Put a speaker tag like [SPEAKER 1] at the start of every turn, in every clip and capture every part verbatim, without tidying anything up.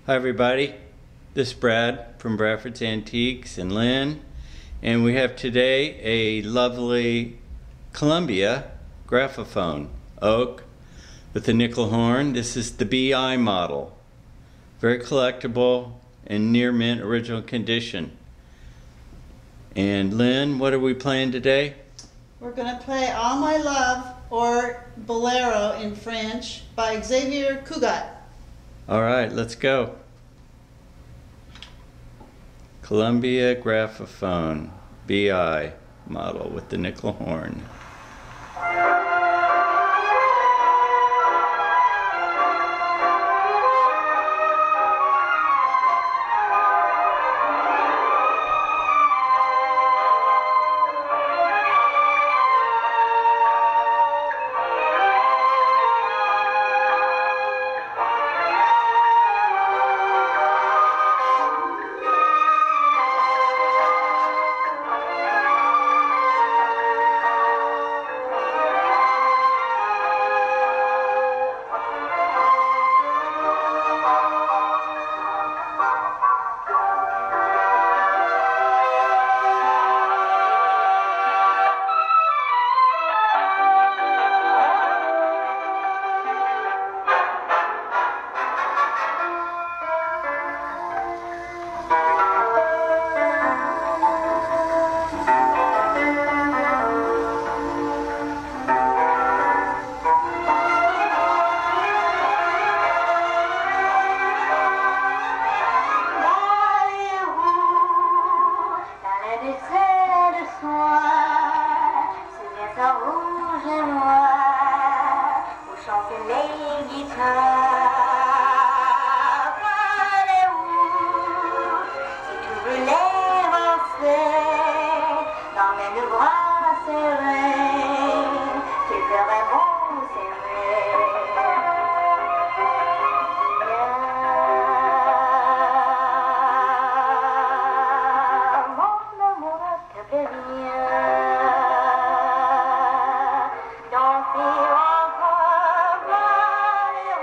[SPEAKER 1] Hi everybody, this is Brad from Bradford's Antiques and Lynn, and we have today a lovely Columbia Graphophone Oak with a nickel horn. This is the B I model, very collectible and near mint original condition. And Lynn, what are we playing today?
[SPEAKER 2] We're going to play All My Love, or Bolero in French, by Xavier Cugat.
[SPEAKER 1] All right, let's go. Columbia Graphophone B I model with the nickel horn.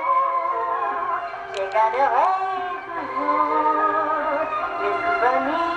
[SPEAKER 3] Garderai toujours les souvenirs.